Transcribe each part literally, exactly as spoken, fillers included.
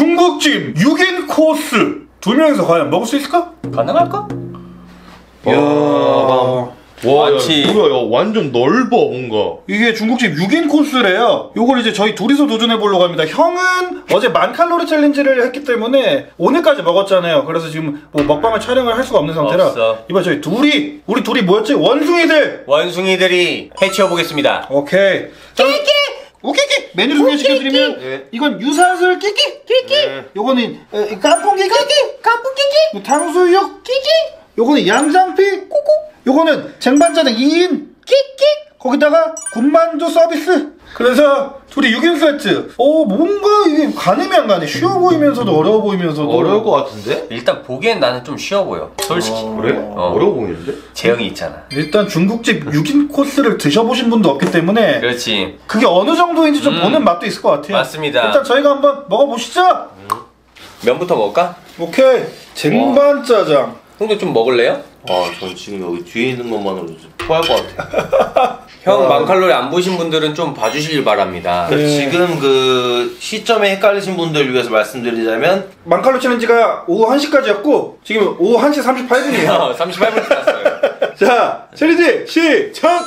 중국집 육 인 코스 두 명이서 과연 먹을 수 있을까? 가능할까? 이야. 와, 많지. 야, 뭐야, 야, 완전 넓어, 뭔가. 이게 중국집 육 인 코스래요. 요걸 이제 저희 둘이서 도전해 보려고 합니다. 형은 어제 만 칼로리 챌린지를 했기 때문에 오늘까지 먹었잖아요. 그래서 지금 뭐 먹방을 촬영을 할 수가 없는 상태라 없어. 이번 저희 둘이 우리 둘이 뭐였지? 원숭이들. 원숭이들이 해치워 보겠습니다. 오케이. 자, 오케이 메뉴 소개시켜드리면 네. 이건 유산슬 끼끼 끼끼. 네. 요거는 어, 깐풍기 끼끼 깐풍 끼끼. 탕수육 끼끼. 요거는 양장피 꼬꼬. 요거는 쟁반짜장 이 인 끼끼. 거기다가 군만두 서비스. 그래서 둘이 육 인 세트. 어 뭔가 이게 가늠이 안 가네. 쉬워 보이면서도 어려워 보이면서도 어려울 것 같은데? 일단 보기엔 나는 좀 쉬워 보여. 솔직히. 그래? 어. 어려워 보이는데? 재영이 있잖아. 일단 중국집 육 인 코스를 드셔보신 분도 없기 때문에 그렇지. 그게 어느 정도인지 좀 음. 보는 맛도 있을 것 같아요. 맞습니다. 일단 저희가 한번 먹어보시죠. 면부터 먹을까? 오케이. 쟁반짜장. 형도 좀 먹을래요? 아, 전 지금 여기 뒤에 있는 것만으로도 토할 것 같아. 형 만칼로리 안 보신 분들은 좀 봐주시길 바랍니다. 네. 지금 그 시점에 헷갈리신 분들 위해서 말씀드리자면 만칼로 챌린지가 오후 한 시까지였고 지금 오후 한 시 삼십팔 분이에요. 삼십팔 분 지났어요. 자, 챌린지 시작!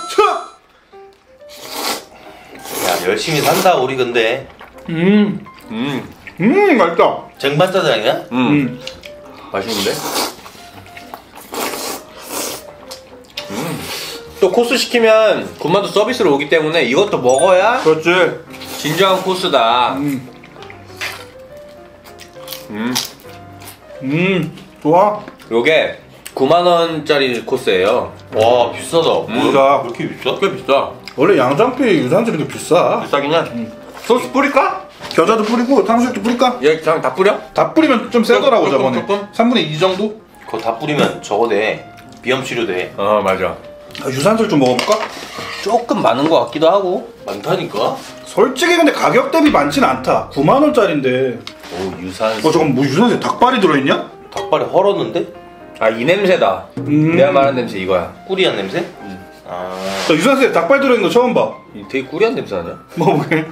야, 열심히 산다 우리. 근데 음, 음, 음, 맛있다. 쟁반짜장이야? 음, 음, 맛있는데? 음. 또 코스 시키면 군만두 서비스로 오기 때문에 이것도 먹어야 그렇지. 진정한 코스다. 음, 음. 음, 좋아. 요게 구만 원짜리 코스예요. 와, 비싸다. 뭐야? 비싸. 왜 이렇게 비싸? 꽤 비싸. 원래 양장피 유산슬이 더 비싸. 비싸긴 해. 소스 뿌릴까? 겨자도 뿌리고 탕수육도 뿌릴까? 얘 그냥 다 뿌려? 다 뿌리면 좀 세더라고 조금, 저번에. 조금? 삼분의 이 정도? 그거 다 뿌리면 저거 돼. 비염 치료돼. 어 맞아. 아, 유산슬 좀 먹어볼까? 조금 많은 것 같기도 하고. 많다니까? 솔직히 근데 가격 대비 많진 않다. 구만 원짜리인데. 오, 유산. 어 잠깐 뭐 유산슬 닭발이 들어있냐? 닭발이 헐었는데? 아 이 냄새다. 음. 내가 말한 냄새 이거야. 꾸리한 냄새? 아. 나 유산슬에 닭발 들어있는 거 처음 봐. 이 되게 꾸리한 냄새 아니야? 먹어볼게.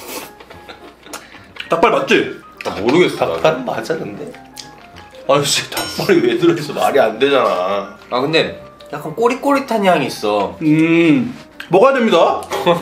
닭발 맞지? 나 모르겠어. 닭발은 맞아, 근데? 아이씨, 닭발이 왜 들어있어? 말이 안 되잖아. 아 근데 약간 꼬릿꼬릿한 향이 있어. 음 먹어야 됩니다.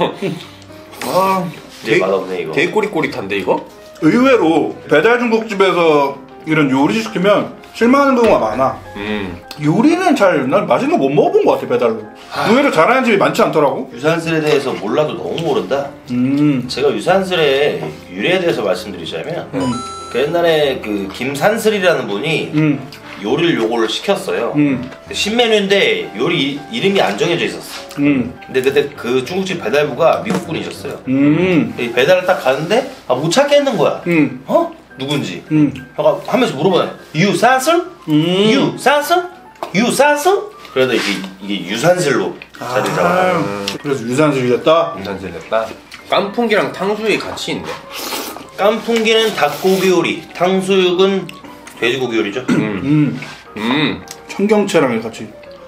아 되게 맛없네, 이거. 되게 꼬릿꼬릿한데 이거? 의외로 배달 중국집에서 이런 요리 시키면 실망하는 경우가 많아. 음. 요리는 잘 난 맛있는 거 못 먹어본 것 같아 배달로. 의외로 잘하는 집이 많지 않더라고. 유산슬에 대해서 몰라도 너무 모른다. 음. 제가 유산슬의 유래에 대해서 말씀드리자면 음. 그 옛날에 그 김산슬이라는 분이 음. 요리를 요거를 시켰어요. 음. 신메뉴인데 요리 이름이 안 정해져 있었어. 음. 근데 그때 그 중국집 배달부가 미국 분이셨어요. 음. 이 배달을 딱 가는데 아, 못 찾겠는 거야. 음. 어? 누군지. 음. 혀가 하면서 물어봐요. 유산슬? 음. 유산슬? 유산슬? 그러다 이게, 이게 유산슬로 자리를 잡아요. 아, 그래서 유산슬이었다. 유산슬 냈다. 깐풍기랑 탕수육이 같이 있네. 깐풍기는 닭고기 요리, 탕수육은 돼지고기 요리죠. 음. 음. 청경채랑 같이.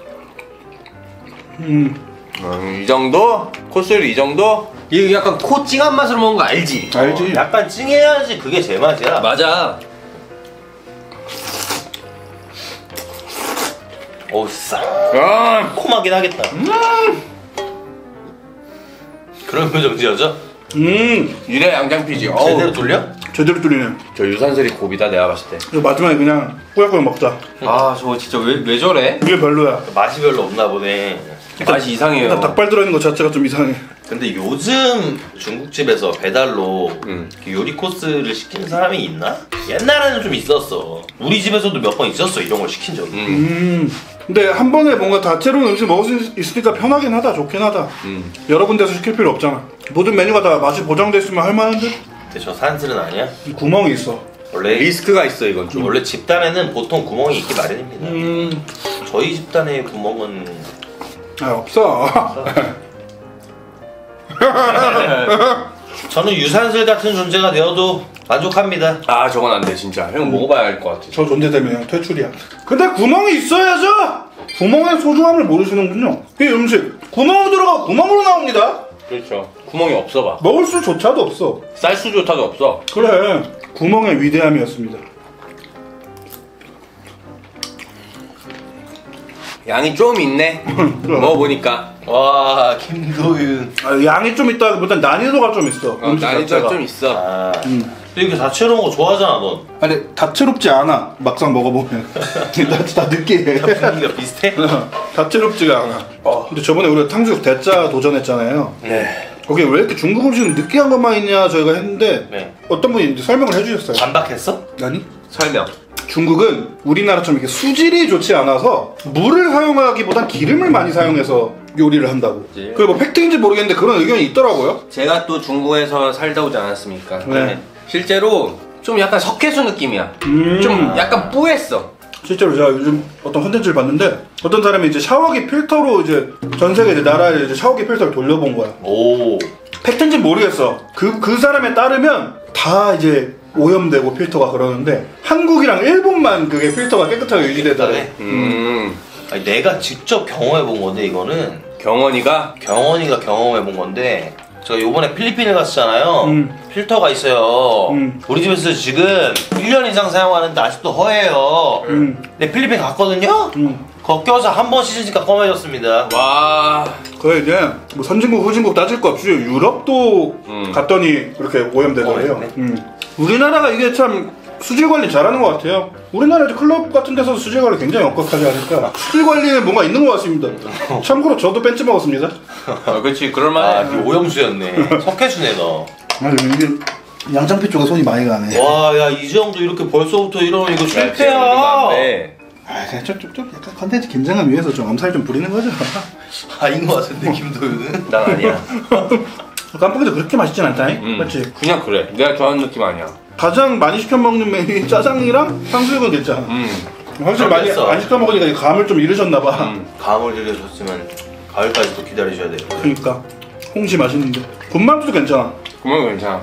음. 음, 이 정도? 코스를 이 정도? 이거 약간 코 찡한 맛으로 먹는 거 알지? 알지? 약간 찡해야지 그게 제맛이야. 맞아. 어우, 싹 아, 콤하긴 하겠다. 음. 그런 표정 지어져? 음. 이래 양장피지. 어우. 제대로 돌려? 제대로 뚫리네. 저 유산슬이 고비다 내가 봤을 때. 그래서 마지막에 그냥 꾸역꾸역 먹자. 아 저거 진짜 왜, 왜 저래? 이게 별로야. 맛이 별로 없나 보네. 맛이 이상해요. 일단 닭발 들어있는 거 자체가 좀 이상해. 근데 요즘 중국집에서 배달로 음. 요리 코스를 시키는 사람이 있나? 옛날에는 좀 있었어. 우리 집에서도 몇 번 있었어, 이런 걸 시킨 적이. 음. 음. 근데 한 번에 뭔가 다채로운 음식 먹을 수 있으니까 편하긴 하다. 좋긴 하다. 음. 여러 군데서 시킬 필요 없잖아. 모든 메뉴가 다 맛이 보장돼 있으면 할만한데? 근데 저 산슬은 아니야? 구멍이 있어. 원래 리스크가 있어 이건 좀. 원래 집단에는 보통 구멍이 있기 마련입니다. 음. 저희 집단의 구멍은 아 없어. 저는 유산슬 같은 존재가 되어도 만족합니다. 아 저건 안 돼 진짜. 형 먹어봐야 알 것 같아. 저 존재 때문에 그냥 퇴출이야. 근데 구멍이 있어야죠. 구멍의 소중함을 모르시는군요. 이 음식 구멍으로 들어가 구멍으로 나옵니다. 그렇죠. 구멍이 없어 봐. 먹을 수조차도 없어. 쌀수조차도 없어. 그래. 구멍의 위대함이었습니다. 양이 좀 있네. 먹어보니까. 와 김도윤. 아, 양이 좀 있다기보단 난이도가 좀 있어. 어, 난이도가 좀 있어. 아, 음. 이렇게 다채로운 거 좋아하잖아 넌. 아니 다채롭지 않아. 막상 먹어보면 다, 다 느끼해. 분위기가 비슷해? 다채롭지가 않아. 어. 근데 저번에 우리가 탕수육 대짜 도전했잖아요. 네. 거기에 왜 이렇게 중국 음식은 느끼한 것만 있냐 저희가 했는데 네. 어떤 분이 이제 설명을 해주셨어요. 반박했어? 아니? 설명. 중국은 우리나라처럼 이렇게 수질이 좋지 않아서 물을 사용하기보단 기름을 많이 사용해서 요리를 한다고. 그치. 그게 뭐 팩트인지 모르겠는데 그런 의견이 있더라고요. 제가 또 중국에서 살다 오지 않았습니까? 네. 실제로 좀 약간 석회수 느낌이야. 음. 좀 약간 뿌했어. 실제로 제가 요즘 어떤 콘텐츠를 봤는데 어떤 사람이 이제 샤워기 필터로 이제 전 세계 이제 나라에 이제 샤워기 필터를 돌려본 거야. 오. 팩트인지 모르겠어. 그, 그 사람에 따르면 다 이제 오염되고 필터가 그러는데 한국이랑 일본만 그게 필터가 깨끗하게 유지되더래. 음. 아니, 내가 직접 경험해 본 건데 이거는 경원이가 경원이가 경험해 본 건데 제가 요번에 필리핀에 갔었잖아요. 음. 필터가 있어요. 음. 우리 집에서 지금 일 년 이상 사용하는데 아직도 허해요. 음. 근데 필리핀 갔거든요? 음. 거 껴서 한 번 씻으니까 검해졌습니다. 와. 그게 이제 뭐 선진국 후진국 따질 거 없이 유럽도 음. 갔더니 그렇게 오염되더래요. 오염됐네. 음. 우리나라가 이게 참 수질 관리 잘하는 것 같아요. 우리나라 이제 클럽 같은 데서 수질 관리 굉장히 엄격하게 하니까 수질 관리에 뭔가 있는 것 같습니다. 참고로 저도 벤츠 먹었습니다. 아, 그렇지. 아, 그럴만해. 네 오염수였네. 석회수네 너. 아, 이게 양장피 쪽에 손이 많이 가네. 와, 야, 이 정도 이렇게 벌써부터 이러면 이거 실패야. 실패야. 아, 그냥 좀, 좀, 좀 약간 컨텐츠 긴장감 위해서 좀 암살 좀 부리는 거죠. 아닌 것 같은데, 김도윤은? 난 아니야. 깜빡이도 그렇게 맛있진 않다잉? 음. 맞지? 그냥 그래. 내가 좋아하는 느낌 아니야. 가장 많이 시켜 먹는 메뉴 짜장이랑 탕수육은 괜찮아. 음. 확실히 많이 그랬어. 안 시켜 먹으니까 이 감을 좀 잃으셨나봐. 음. 감을 들려줬으면 가을까지 또 기다리셔야 돼요. 그러니까 홍시 맛있는데 군만두도 괜찮아. 그러면 괜찮아.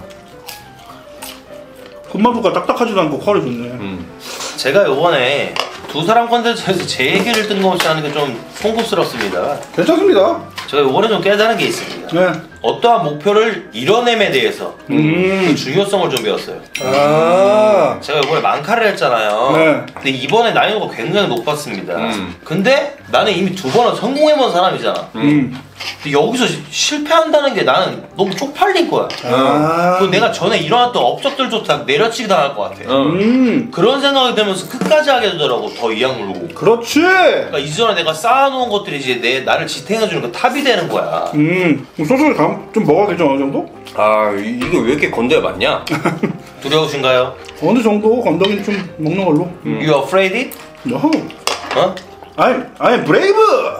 군만두가 딱딱하지도 않고 컬이 좋네. 음. 제가 요번에 두 사람 컨텐츠에서 제 얘기를 뜬금없이 하는 게 좀 송구스럽습니다. 괜찮습니다. 제가 요번에 좀 깨달은 게 있습니다. 네. 어떠한 목표를 이뤄냄에 대해서 음. 그 중요성을 좀 배웠어요. 아. 제가 이번에 망카를 했잖아요. 네. 근데 이번에 난이도가 굉장히 높았습니다. 음. 근데 나는 이미 두 번은 성공해본 사람이잖아. 음. 근데 여기서 시- 실패한다는 게 나는 너무 쪽팔린 거야. 아. 그 내가 전에 일어났던 업적들도 다 내려치기 당할 것 같아. 어. 음. 그런 생각이 들면서 끝까지 하게 되더라고. 더 이악 물고. 그렇지. 그러니까 이전에 내가 쌓아놓은 것들이 이제 내 나를 지탱해주는 거 탑이 되는 거야. 음. 소스를 감- 좀 먹어야겠죠 어느 정도? 아, 이- 이거 왜 이렇게 건조해 맞냐? 두려우신가요? 어느 정도 건더기는 좀 먹는 걸로. 음. You afraid it? No. 어? I'm I'm brave.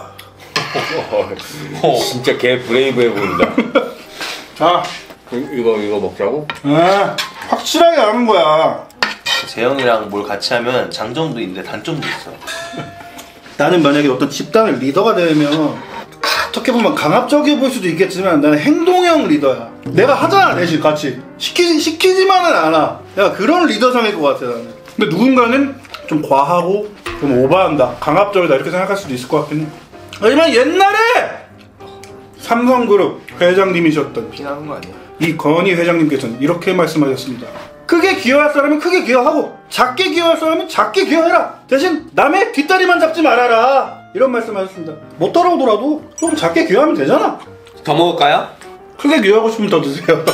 어. 진짜 개 브레이브해 보인다. 자, 이거 이거 먹자고? 아, 확실하게 아는 거야. 재영이랑 뭘 같이 하면 장점도 있는데 단점도 있어. 나는 만약에 어떤 집단의 리더가 되면 어떻게 보면 강압적이어 보일 수도 있겠지만 나는 행동형 리더야. 내가 하잖아 대신 같이 시키지 시키지만은 않아. 내가 그런 리더상일 것 같아 나는. 근데 누군가는 좀 과하고 좀 오버한다, 강압적이다 이렇게 생각할 수도 있을 것 같긴 해. 하지만 옛날에 삼성그룹 회장님이셨던 피나는 거 아니야? 이건희 회장님께서는 이렇게 말씀하셨습니다. 크게 기여할 사람은 크게 기여하고 작게 기여할 사람은 작게 기여해라. 대신 남의 뒷다리만 잡지 말아라. 이런 말씀하셨습니다. 못 따라오더라도 조금 작게 기여하면 되잖아. 더 먹을까요? 크게 기여하고 싶으면 더 드세요.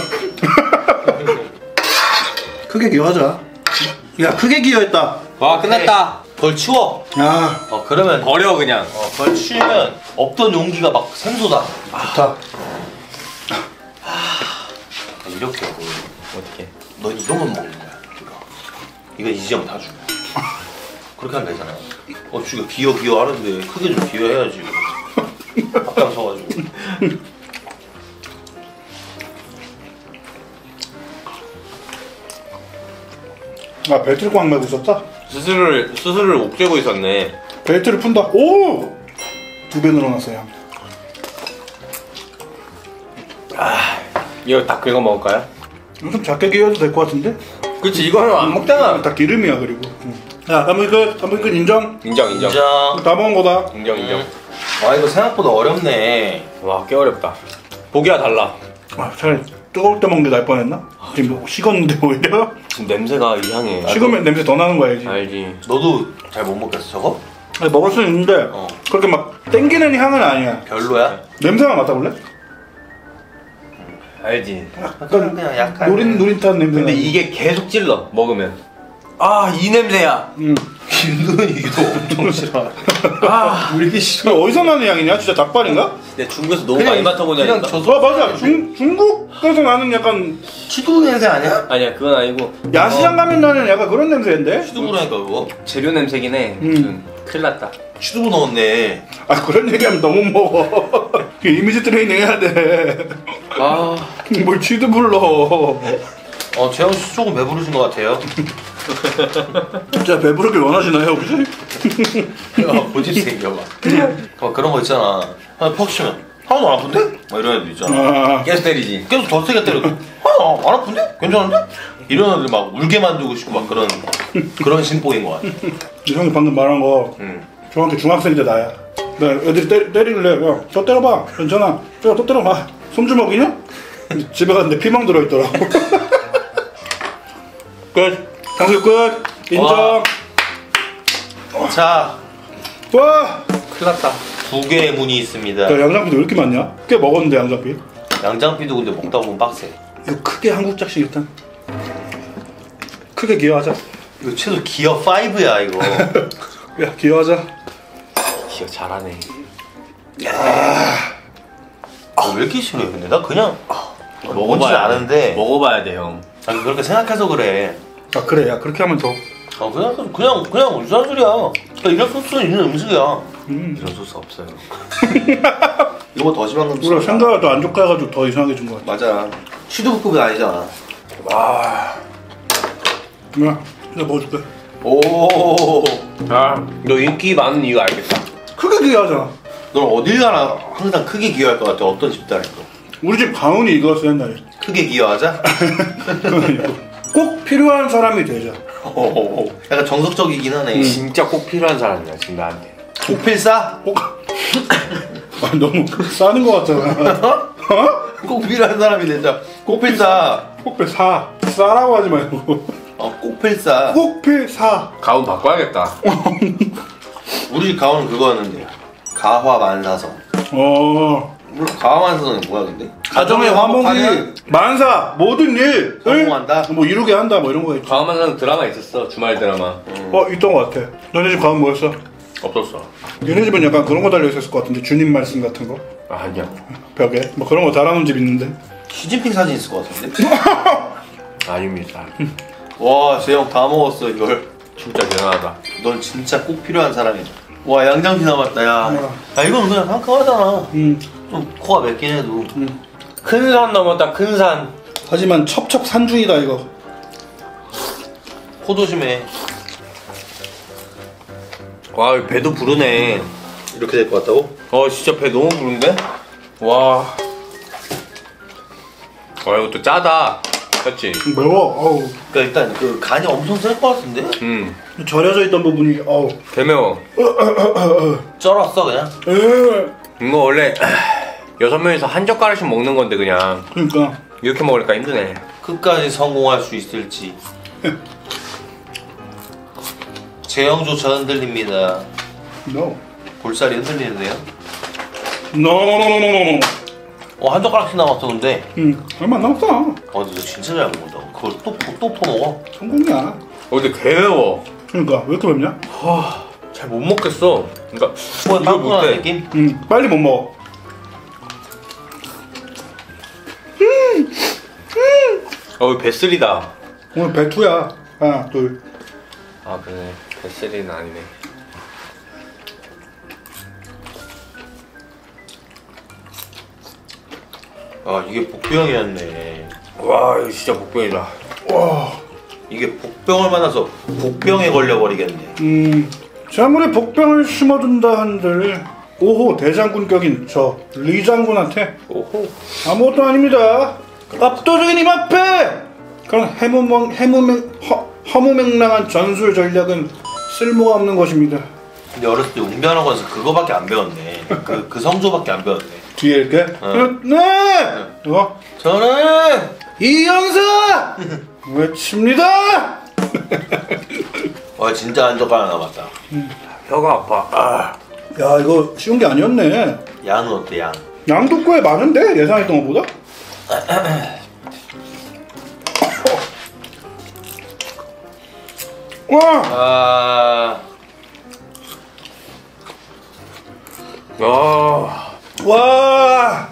크게 기여하자. 야, 크게 기여했다. 와, 끝났다. 그걸 치워. 야, 어 그러면 버려 그냥. 어, 그걸 치우면 없던 용기가 막 샘솟아. 좋다. 이렇게 하고 어떻게? 넌 이거만 먹는 거야. 이거. 이거 이 지점 다 줘. 그렇게 하면 되잖아. 어, 지금 기어 기어 하는데 크게 좀 기어해야지. 앞장서가지고. 아, 벨트를 꽉 매고 있었다. 수술을 수술을 옥죄고 있었네. 벨트를 푼다. 오! 두 배 늘어났어요. 이거 다 긁어 먹을까요? 좀 작게 기여해도 될 것 같은데? 그렇지, 이거는 안 먹잖아. 다 기름이야 그리고. 응. 야, 단무지 끝. 단무지 끝 인정. 인정 인정. 인정. 다 먹은 거다. 인정 인정. 와, 이거 생각보다 어렵네. 와, 꽤 어렵다. 보기와 달라. 아, 차라리 뜨거울 때 먹는 게 나을 뻔했나? 지금 뭐 식었는데 오히려? 지금 냄새가 이상해. 식으면 냄새 더 나는 거야, 알지? 알지. 너도 잘 못 먹겠어 저거? 아니, 먹을 수는 있는데 어. 그렇게 막 땡기는 향은 아니야. 별로야? 냄새만 맡아볼래? 알지. 그냥 그냥 약간 노린 노린탄 냄새. 근데 이게 계속 찔러 먹으면. 아 이 냄새야. 응. 김도현이도 엄청 싫어. 아 왜 이렇게 싫어? 이거 어디서 나는 향이냐? 진짜 닭발인가? 내가 중국에서 너무 그냥- 많이 맡아보냐. 그냥 이거? 저- 아 맞아. 중 중국에서 나는 약간 취두 냄새 아니야? 아니야 그건 아니고 야시장 가면 나는 약간 그런 냄새인데. 취두부라니까 그거. 재료 냄새긴 해. 음. 음. 큰일 났다. 취두부 넣었네. 아 그런 얘기하면 너무 먹어. 이미지 트레이닝 해야 돼. 아 뭘 취드 불러. 어 재영 씨 조금 배부르신 것 같아요. 진짜 배부르길 원하시나요 혹시? 야, 보지 생겨봐. 막 그런 거 있잖아. 하나 퍽 치면 하나도 안 아픈데? 막 이런 애들 있잖아. 아 계속 때리지. 계속 더 세게 때려도 하나 안 아픈데? 괜찮은데? 이런 애들 막 울게 만들고 싶고 막 그런 그런 심보인 것 같아. 형이 방금 말한 거 응. 정확히 중학생 때 나야. 나 애들이 때, 때리길래 야, 더 때려봐. 괜찮아. 야, 또 때려봐. 손주먹이냐? 집에 갔는데 피망 들어있더라고. 끝. 탕수육 끝. 인정. 와. 자, 와. 큰일 났다. 두 개의 문이 있습니다. 야, 양장피도 왜 이렇게 많냐? 꽤 먹었는데 양장피. 양장피도 근데 먹다 보면 빡세. 이거 크게 한국작식 일단. 크게 기여하자. 이거 최소 기어 오야 이거. 야, 기여하자. 기억 잘하네. 아, 왜 이렇게 싫어해 근데? 나 그냥 뭔지 먹어봐야 돼. 아는데 먹어봐야 돼 형. 아니 그렇게 생각해서 그래. 아 그래, 야 그렇게 하면 더. 어 그냥 그냥 그냥 무슨 소리야. 그냥 이런 소스는 있는 음식이야. 음. 이런 소스 없어요. 이거 더 심한 건 우리가 생각을 더 안 좋게 해가지고 더 이상하게 준 거 같아. 맞아. 취두부급은 아니잖아. 와. 야, 진짜 먹어줄게. 오. 아너 인기 많은 이유 알겠다. 크게 기여하잖아. 넌 어딜 가나 항상 크게 기여할 것 같아. 어떤 집단에도. 우리 집 강훈이 이거였어 옛날에. 크게 기여하자. 꼭 필요한 사람이 되자. 오. 약간 정석적이긴 하네. 진짜 꼭 필요한 사람이야 지금 나한테. 고필싸? 꼭. 아, 너무 싸는 거 같잖아. 어? 꼭 필요한 사람이 되자. 꼭필싸. 꼭필 사. 싸라고 하지 말고. 어, 꼭필싸. 꼭필 사. 가운 바꿔야겠다. 우리 집 가오는 그거였는데. 가화만사성. 어. 물론 가화만사성이 뭐야 근데? 가정의 화목이 만사 모든 일을 성공한다? 뭐 이루게 한다 뭐 이런 거겠지. 가운만사는 드라마 있었어. 주말 드라마. 어 있던 거 같아. 너네 집 가면 뭐였어? 없었어. 얘네 집은 약간 그런 거 달려 있었을 것 같은데 주님 말씀 같은 거 아, 아니야. 벽에 뭐 그런 거 달아놓은 집 있는데. 시진핑 사진 있을 것 같은데? 아닙니다. 와, 재영 다 먹었어 이걸. 진짜 대단하다. 넌 진짜 꼭 필요한 사람이다. 와, 양장피 남았다 야. 우와. 아 이건 그냥 깜깜하잖아. 음. 좀 코가 맵긴 해도. 큰 산 넘었다. 큰 산. 하지만 첩첩 산중이다 이거. 코 조심해. 와 배도 부르네. 이렇게 될 것 같다고? 어 진짜 배 너무 부른데? 와. 와 이것도 짜다. 그렇지? 매워. 어우. 그러니까 일단 그 간이 엄청 셀 것 같은데? 음. 절여져 있던 부분이 어우. 배 매워. 쩔었어 그냥. 에. 이거 원래 여섯 명이서 한 젓가락씩 먹는 건데 그냥 그러니까. 이렇게 먹으니까 힘드네. 끝까지 성공할 수 있을지. 재영조차 흔들립니다. No. 볼살이 흔들리는데요? No no no no no no. 어, 한 젓가락씩 남았어 근데. 응. 얼마 안 남았어. 어, 근데 너 진짜 잘 먹는다. 그걸 또, 또, 또 퍼먹어? 성공이야. 어 근데 개 매워. 그러니까 왜 이렇게 맵냐? 잘 못 먹겠어. 그러니까 코에 이걸 빵꾸나는 못해. 느낌? 응. 빨리 못 먹어. 어 뱃슬이다. 오늘 배투야. 하나 둘. 아 그래 뱃슬이는 아니네. 아, 이게 복병이었네. 와 이거 진짜 복병이다. 와. 이게 복병을 만나서 복병에 걸려버리겠네. 음. 아무리 복병을 심어둔다 한들 오호 대장군격인 저 리 장군한테 오호. 아무것도 아닙니다. 압도적인 힘 앞에 그런 해무멍 해무맹 허, 허무맹랑한 전술 전략은 쓸모가 없는 것입니다. 근데 어렸을 때 웅변학원에서 그거밖에 안 배웠네. 그, 그 성조밖에 안 배웠네. 뒤에 이렇게. 어. 네. 어. 저는 이영사 외칩니다. 와 진짜 안쪽 하나 남았다. 혀가 아파. 아. 야 이거 쉬운 게 아니었네. 양은 어때 양? 양도 꽤 많은데 예상했던 것보다. 어. 와. 아 아. 와.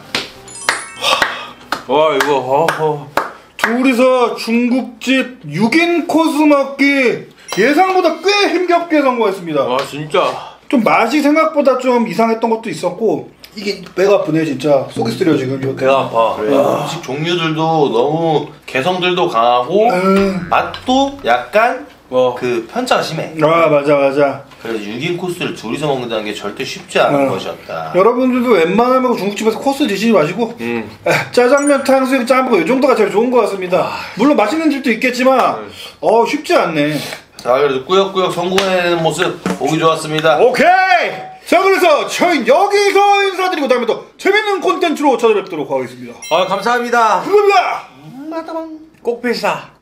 와 이거 어, 어. 둘이서 중국집 육 인 코스 먹기 예상보다 꽤 힘겹게 성공했습니다. 와 진짜. 좀 맛이 생각보다 좀 이상했던 것도 있었고 이게 배가 아프네 진짜. 속이 쓰려 지금 이거. 배가 아파. 그래. 음식 종류들도 너무 개성들도 강하고 음. 맛도 약간 와. 그 편차가 심해. 아 맞아 맞아. 그래서 육 인 코스를 둘이서 먹는다는 게 절대 쉽지 않은 어. 것이었다. 여러분들도 웬만하면 중국집에서 코스 드시지 마시고 음. 에, 짜장면, 탕수육, 짬뽕 이 정도가 제일 좋은 것 같습니다. 물론 맛있는 집도 있겠지만 어 쉽지 않네. 자 그래도 꾸역꾸역 성공해내는 모습 보기 좋았습니다. 오케이. 자 그래서 저희 여기서 인사드리고 다음에 또 재밌는 콘텐츠로 찾아뵙도록 하겠습니다. 아 감사합니다. 감사합니다. 꼭 필사.